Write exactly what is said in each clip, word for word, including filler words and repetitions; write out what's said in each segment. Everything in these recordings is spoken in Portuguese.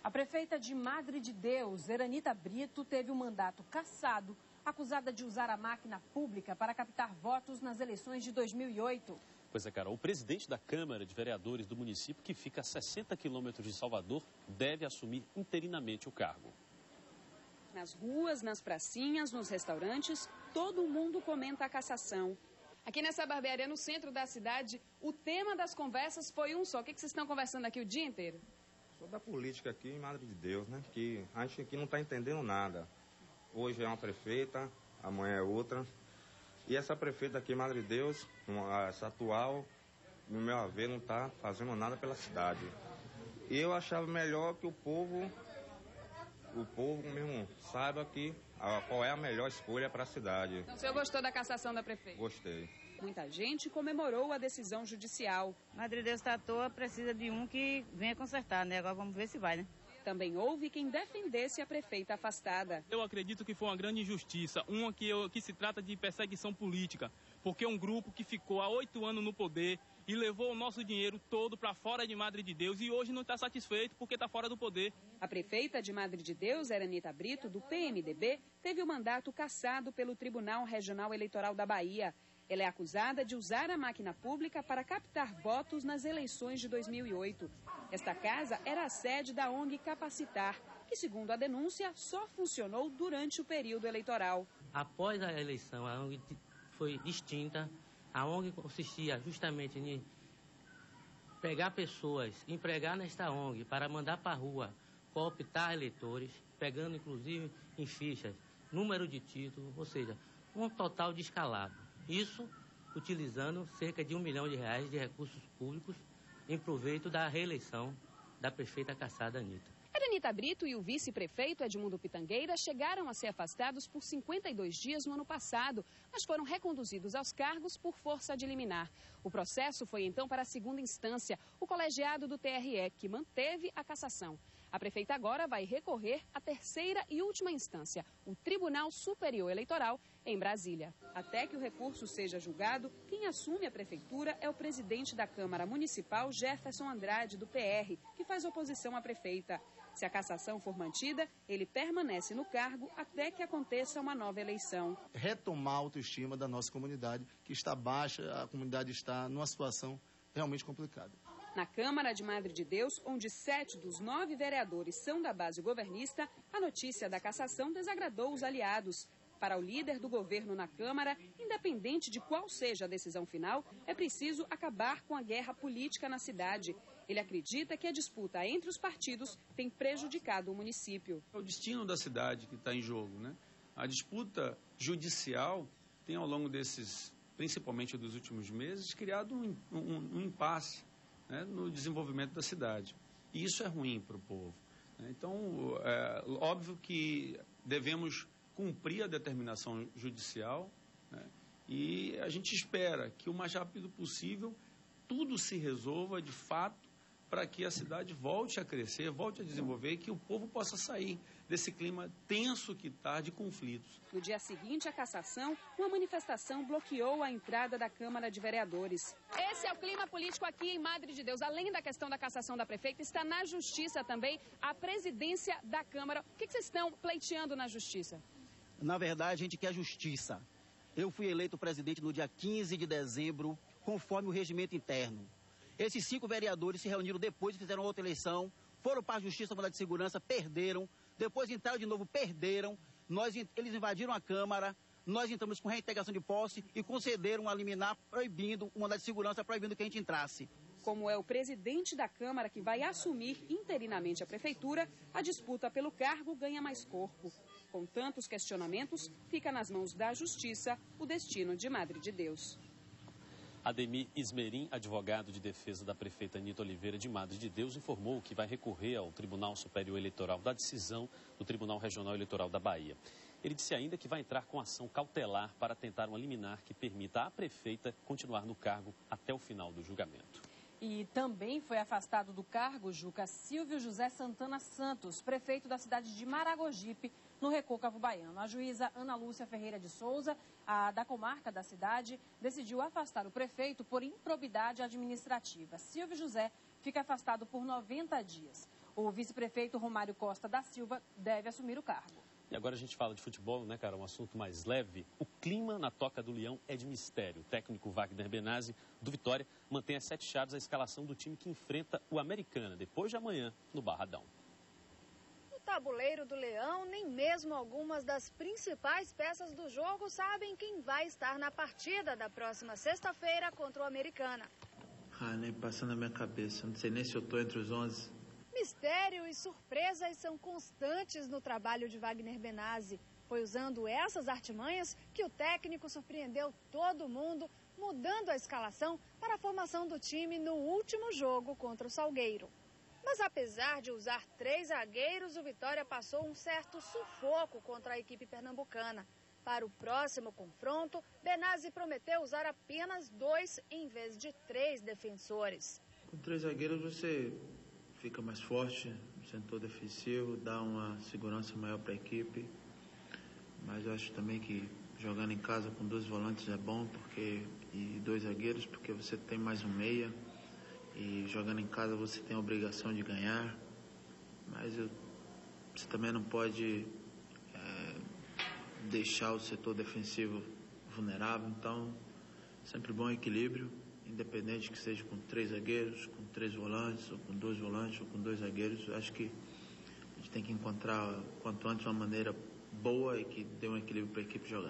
A prefeita de Madre de Deus, Eranita Brito, teve o mandato cassado, acusada de usar a máquina pública para captar votos nas eleições de dois mil e oito. Pois é, Carol, o presidente da Câmara de Vereadores do município, que fica a sessenta quilômetros de Salvador, deve assumir interinamente o cargo. Nas ruas, nas pracinhas, nos restaurantes, todo mundo comenta a cassação. Aqui nessa barbearia no centro da cidade, o tema das conversas foi um só. O que vocês estão conversando aqui o dia inteiro? Sou da política aqui em Madre de Deus, né? Que a gente aqui não está entendendo nada. Hoje é uma prefeita, amanhã é outra. E essa prefeita aqui em Madre de Deus, essa atual, no meu ver, não está fazendo nada pela cidade. E eu achava melhor que o povo, o povo mesmo saiba que, a, qual é a melhor escolha para a cidade. Então o senhor gostou da cassação da prefeita? Gostei. Muita gente comemorou a decisão judicial. Madre de Deus está à toa, precisa de um que venha consertar, né? Agora vamos ver se vai, né? Também houve quem defendesse a prefeita afastada. Eu acredito que foi uma grande injustiça, uma que, eu, que se trata de perseguição política, porque é um grupo que ficou há oito anos no poder e levou o nosso dinheiro todo para fora de Madre de Deus e hoje não está satisfeito porque está fora do poder. A prefeita de Madre de Deus, Eranita Brito, do P M D B, teve o mandato cassado pelo Tribunal Regional Eleitoral da Bahia. Ela é acusada de usar a máquina pública para captar votos nas eleições de dois mil e oito. Esta casa era a sede da O N G Capacitar, que, segundo a denúncia, só funcionou durante o período eleitoral. Após a eleição, a O N G foi extinta. A O N G consistia justamente em pegar pessoas, empregar nesta O N G para mandar para a rua, cooptar eleitores, pegando inclusive em fichas, número de título, ou seja, um total descalabro. Isso utilizando cerca de um milhão de reais de recursos públicos em proveito da reeleição da prefeita cassada Anitta. Eranita Brito e o vice-prefeito Edmundo Pitangueira chegaram a ser afastados por cinquenta e dois dias no ano passado, mas foram reconduzidos aos cargos por força de liminar. O processo foi então para a segunda instância, o colegiado do T R E, que manteve a cassação. A prefeita agora vai recorrer à terceira e última instância, o Tribunal Superior Eleitoral, em Brasília. Até que o recurso seja julgado, quem assume a prefeitura é o presidente da Câmara Municipal, Jefferson Andrade, do P R, que faz oposição à prefeita. Se a cassação for mantida, ele permanece no cargo até que aconteça uma nova eleição. Retomar a autoestima da nossa comunidade, que está baixa, a comunidade está numa situação realmente complicada. Na Câmara de Madre de Deus, onde sete dos nove vereadores são da base governista, a notícia da cassação desagradou os aliados. Para o líder do governo na Câmara, independente de qual seja a decisão final, é preciso acabar com a guerra política na cidade. Ele acredita que a disputa entre os partidos tem prejudicado o município. É o destino da cidade que está em jogo, né? A disputa judicial tem, ao longo desses, principalmente dos últimos meses, criado um, um, um impasse, né, no desenvolvimento da cidade. E isso é ruim para o povo. Né? Então, é óbvio que devemos cumprir a determinação judicial, né, e a gente espera que o mais rápido possível tudo se resolva de fato para que a cidade volte a crescer, volte a desenvolver e que o povo possa sair desse clima tenso que está de conflitos. No dia seguinte à cassação, uma manifestação bloqueou a entrada da Câmara de Vereadores. Esse é o clima político aqui em Madre de Deus. Além da questão da cassação da prefeita, está na Justiça também a presidência da Câmara. O que vocês estão pleiteando na Justiça? Na verdade, a gente quer justiça. Eu fui eleito presidente no dia quinze de dezembro, conforme o regimento interno. Esses cinco vereadores se reuniram depois e fizeram outra eleição, foram para a Justiça, Mandado de Segurança, perderam, depois entraram de novo, perderam, nós, eles invadiram a Câmara, nós entramos com reintegração de posse e concederam a liminar proibindo, o Mandado de Segurança proibindo que a gente entrasse. Como é o presidente da Câmara que vai assumir interinamente a prefeitura, a disputa pelo cargo ganha mais corpo. Com tantos questionamentos, fica nas mãos da Justiça o destino de Madre de Deus. Ademir Ismerim, advogado de defesa da prefeita Anitta Oliveira de Madre de Deus, informou que vai recorrer ao Tribunal Superior Eleitoral da decisão do Tribunal Regional Eleitoral da Bahia. Ele disse ainda que vai entrar com ação cautelar para tentar uma liminar que permita à prefeita continuar no cargo até o final do julgamento. E também foi afastado do cargo, Juca, Silvio José Santana Santos, prefeito da cidade de Maragogipe, no Recôncavo Baiano. A juíza Ana Lúcia Ferreira de Souza, a, da comarca da cidade, decidiu afastar o prefeito por improbidade administrativa. Silvio José fica afastado por noventa dias. O vice-prefeito Romário Costa da Silva deve assumir o cargo. E agora a gente fala de futebol, né, cara? Um assunto mais leve. O clima na Toca do Leão é de mistério. O técnico Wagner Benazzi, do Vitória, mantém às sete chaves a escalação do time que enfrenta o Americana, depois de amanhã, no Barradão. No tabuleiro do Leão, nem mesmo algumas das principais peças do jogo sabem quem vai estar na partida da próxima sexta-feira contra o Americana. Ah, nem passa na minha cabeça. Não sei nem se eu tô entre os onze. Mistério e surpresas são constantes no trabalho de Wagner Benazzi. Foi usando essas artimanhas que o técnico surpreendeu todo mundo, mudando a escalação para a formação do time no último jogo contra o Salgueiro. Mas apesar de usar três zagueiros, o Vitória passou um certo sufoco contra a equipe pernambucana. Para o próximo confronto, Benazzi prometeu usar apenas dois em vez de três defensores. Com três zagueiros você fica mais forte, setor defensivo, dá uma segurança maior para a equipe. Mas eu acho também que jogando em casa com dois volantes é bom, porque e dois zagueiros, porque você tem mais um meia. E jogando em casa você tem a obrigação de ganhar. Mas eu, você também não pode é, deixar o setor defensivo vulnerável. Então, sempre bom equilíbrio. Independente que seja com três zagueiros, com três volantes, ou com dois volantes, ou com dois zagueiros, eu acho que a gente tem que encontrar, quanto antes, uma maneira boa e que dê um equilíbrio para a equipe jogar.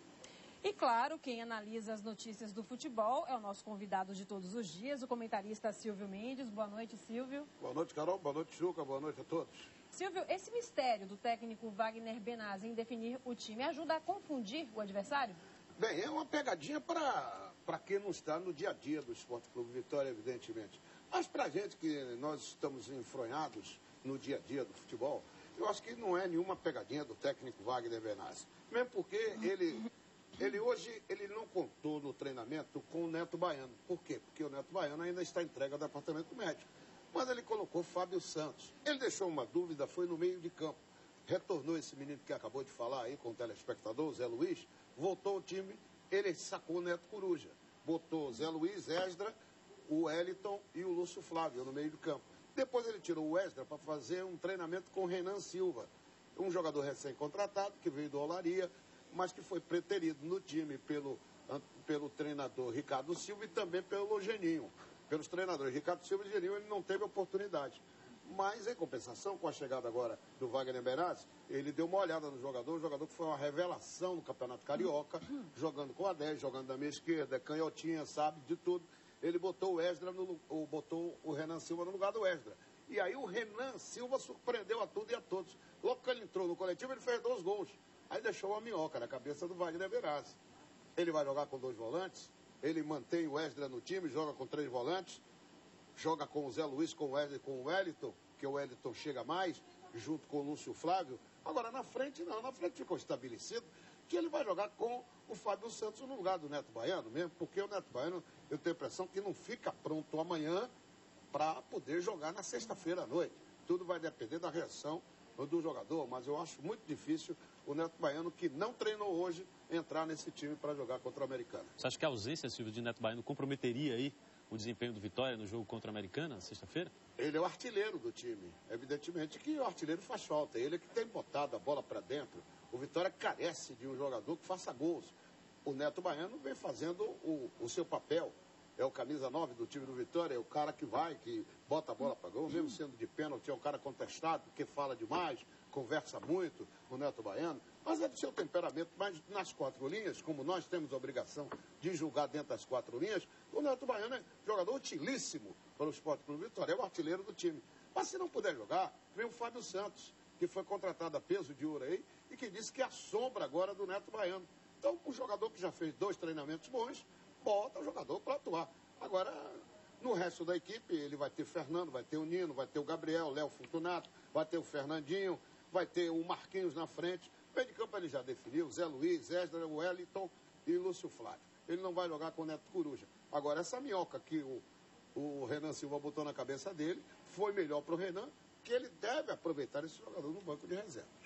E claro, quem analisa as notícias do futebol é o nosso convidado de todos os dias, o comentarista Silvio Mendes. Boa noite, Silvio. Boa noite, Carol. Boa noite, Juca. Boa noite a todos. Silvio, esse mistério do técnico Wagner Benazzi em definir o time ajuda a confundir o adversário? Bem, é uma pegadinha para para quem não está no dia a dia do Esporte Clube Vitória, evidentemente. Mas para a gente que nós estamos enfronhados no dia a dia do futebol, eu acho que não é nenhuma pegadinha do técnico Wagner Benazzi. Mesmo porque ele, ele hoje ele não contou no treinamento com o Neto Baiano. Por quê? Porque o Neto Baiano ainda está entregue ao departamento médico. Mas ele colocou Fábio Santos. Ele deixou uma dúvida, foi no meio de campo. Retornou esse menino que acabou de falar aí com o telespectador, o Zé Luiz, voltou ao time. Ele sacou o Neto Coruja, botou Zé Luiz, Esdra, o Wellington e o Lúcio Flávio no meio do campo. Depois ele tirou o Esdra para fazer um treinamento com o Renan Silva, um jogador recém-contratado que veio do Olaria, mas que foi preterido no time pelo, pelo treinador Ricardo Silva e também pelo Geninho. Pelos treinadores Ricardo Silva e Geninho, ele não teve oportunidade. Mas, em compensação, com a chegada agora do Wagner Benazzi, ele deu uma olhada no jogador, o jogador que foi uma revelação no Campeonato Carioca, jogando com a dez, jogando da minha esquerda, canhotinha, sabe, de tudo. Ele botou o Esdra, no, ou botou o Renan Silva no lugar do Esdra. E aí o Renan Silva surpreendeu a tudo e a todos. Logo que ele entrou no coletivo, ele fez dois gols. Aí deixou uma minhoca na cabeça do Wagner Benazzi. Ele vai jogar com dois volantes, ele mantém o Esdra no time, joga com três volantes, joga com o Zé Luiz, com o Wesley, com o Wellington, que o Wellington chega mais, junto com o Lúcio Flávio. Agora, na frente, não. Na frente ficou estabelecido que ele vai jogar com o Fábio Santos no lugar do Neto Baiano mesmo, porque o Neto Baiano, eu tenho a impressão que não fica pronto amanhã para poder jogar na sexta-feira à noite. Tudo vai depender da reação do jogador, mas eu acho muito difícil o Neto Baiano, que não treinou hoje, entrar nesse time para jogar contra o Americana. Você acha que a ausência, Silvio, de Neto Baiano comprometeria aí o desempenho do Vitória no jogo contra a Americana, na sexta-feira? Ele é o artilheiro do time. Evidentemente que o artilheiro faz falta. Ele é que tem botado a bola para dentro. O Vitória carece de um jogador que faça gols. O Neto Baiano vem fazendo o, o seu papel. É o camisa nove do time do Vitória, é o cara que vai, que bota a bola para gol, mesmo sendo de pênalti, é um cara contestado, que fala demais, conversa muito, o Neto Baiano. Mas é do seu temperamento, mas nas quatro linhas, como nós temos a obrigação de julgar dentro das quatro linhas, o Neto Baiano é jogador utilíssimo para o Esporte Clube Vitória, é o artilheiro do time. Mas se não puder jogar, vem o Fábio Santos, que foi contratado a peso de ouro aí, e que disse que é a sombra agora do Neto Baiano. Então, o jogador que já fez dois treinamentos bons, bota o jogador para atuar. Agora, no resto da equipe, ele vai ter Fernando, vai ter o Nino, vai ter o Gabriel, o Léo Fortunato, vai ter o Fernandinho, vai ter o Marquinhos na frente. Meio de campo ele já definiu, Zé Luiz, Esdra, Wellington e Lúcio Flávio. Ele não vai jogar com o Neto Coruja. Agora, essa minhoca que o, o Renan Silva botou na cabeça dele, foi melhor para o Renan, que ele deve aproveitar esse jogador no banco de reservas.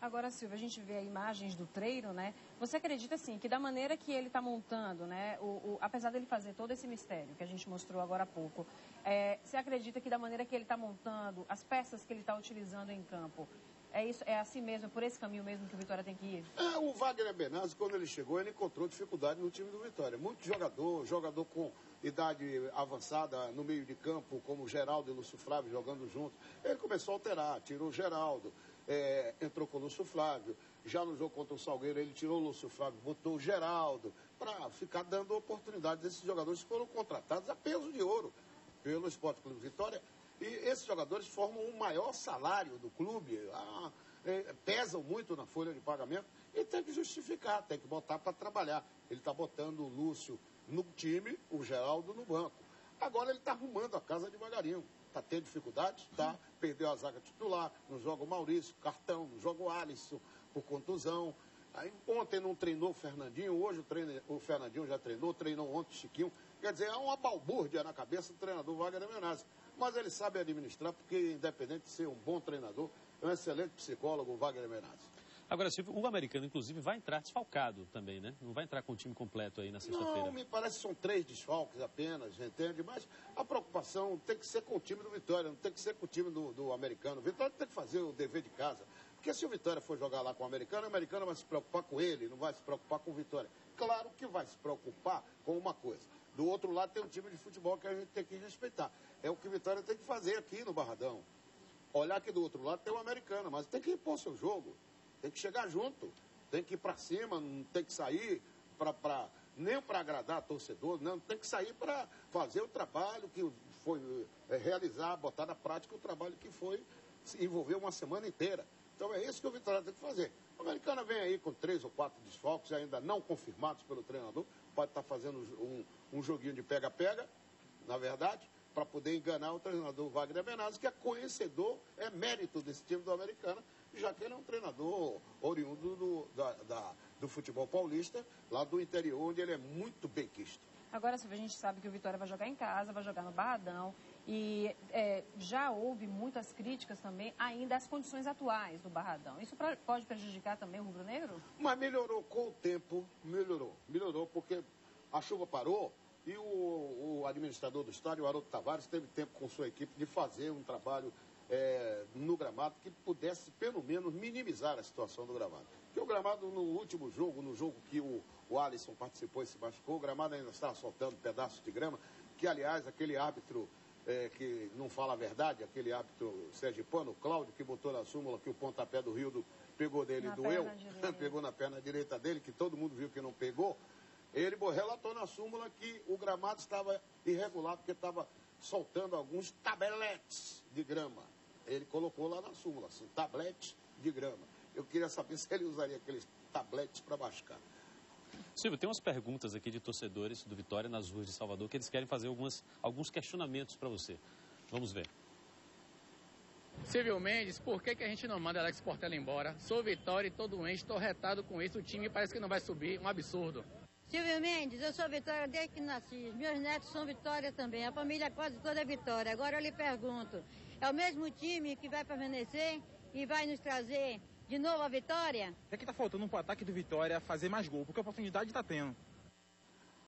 Agora, Silvia, a gente vê imagens do treino, né? Você acredita, assim, que da maneira que ele está montando, né? O, o, apesar dele fazer todo esse mistério que a gente mostrou agora há pouco, é, você acredita que da maneira que ele está montando, as peças que ele está utilizando em campo, é, isso, é assim mesmo, por esse caminho mesmo que o Vitória tem que ir? É, o Wagner Benazzi, quando ele chegou, ele encontrou dificuldade no time do Vitória. Muito jogador, jogador com idade avançada no meio de campo, como Geraldo e Lúcio Flávio jogando juntos. Ele começou a alterar, tirou o Geraldo, é, entrou com o Lúcio Flávio. Já no jogo contra o Salgueiro, ele tirou o Lúcio Flávio, botou o Geraldo, para ficar dando oportunidade desses jogadores que foram contratados a peso de ouro pelo Sport Clube Vitória. E esses jogadores formam o maior salário do clube, ah, é, pesam muito na folha de pagamento e tem que justificar, tem que botar para trabalhar. Ele está botando o Lúcio no time, o Geraldo no banco. Agora ele está arrumando a casa devagarinho. Está tendo dificuldade, tá? Perdeu a zaga titular, não joga o Maurício, cartão, não joga o Alisson por contusão. Aí, ontem não treinou o Fernandinho, hoje o, treino, o Fernandinho já treinou, treinou ontem o Chiquinho. Quer dizer, é uma balbúrdia na cabeça do treinador Wagner Benazzi. Mas ele sabe administrar, porque independente de ser um bom treinador, é um excelente psicólogo o Wagner Benazzi. Agora, Silvio, o americano, inclusive, vai entrar desfalcado também, né? Não vai entrar com o time completo aí na sexta-feira. Não, me parece que são três desfalques apenas, entende? Mas a preocupação tem que ser com o time do Vitória, não tem que ser com o time do, do americano. O Vitória tem que fazer o dever de casa. Porque se o Vitória for jogar lá com o americano, o americano vai se preocupar com ele, não vai se preocupar com o Vitória. Claro que vai se preocupar com uma coisa. Do outro lado tem um time de futebol que a gente tem que respeitar. É o que o Vitória tem que fazer aqui no Barradão. Olhar que do outro lado tem o americano, mas tem que impor seu jogo. Tem que chegar junto, tem que ir para cima, não tem que sair pra, pra, nem para agradar torcedor, não, tem que sair para fazer o trabalho que foi é, realizar, botar na prática o trabalho que foi, se envolveu uma semana inteira. Então é isso que o Vitória tem que fazer. A americana vem aí com três ou quatro desfalques ainda não confirmados pelo treinador, pode estar fazendo um, um joguinho de pega-pega, na verdade, para poder enganar o treinador Wagner Benazzi, que é conhecedor, é mérito desse time do americano, já que ele é um treinador oriundo do, da, da, do futebol paulista, lá do interior, onde ele é muito benquisto. Agora, Silvia, a gente sabe que o Vitória vai jogar em casa, vai jogar no Barradão, e é, já houve muitas críticas também ainda às condições atuais do Barradão. Isso pra, pode prejudicar também o rubro-negro? Mas melhorou com o tempo, melhorou. Melhorou porque a chuva parou e o, o administrador do estádio, o Haroldo Tavares, teve tempo com sua equipe de fazer um trabalho É, no gramado que pudesse, pelo menos, minimizar a situação do gramado. Porque o gramado, no último jogo, no jogo que o, o Alisson participou e se machucou, o gramado ainda estava soltando pedaços de grama, que, aliás, aquele árbitro é, que não fala a verdade, aquele árbitro sergipano, o Cláudio, que botou na súmula que o pontapé do Rildo pegou dele e doeu, pegou na perna direita dele, que todo mundo viu que não pegou, ele relatou na súmula que o gramado estava irregular, porque estava soltando alguns tabletes de grama. Ele colocou lá na súmula, assim, tablete de grama. Eu queria saber se ele usaria aqueles tabletes para mascar. Silvio, tem umas perguntas aqui de torcedores do Vitória nas ruas de Salvador que eles querem fazer algumas, alguns questionamentos para você. Vamos ver. Silvio Mendes, por que, que a gente não manda Alex Portela embora? Sou Vitória e tô doente, tô retado com isso. O time parece que não vai subir, um absurdo. Silvio Mendes, eu sou Vitória desde que nasci. Meus netos são Vitória também. A família quase toda é Vitória. Agora eu lhe pergunto, é o mesmo time que vai permanecer e vai nos trazer de novo a vitória? É que tá faltando um pro ataque do Vitória fazer mais gol, porque a oportunidade tá tendo.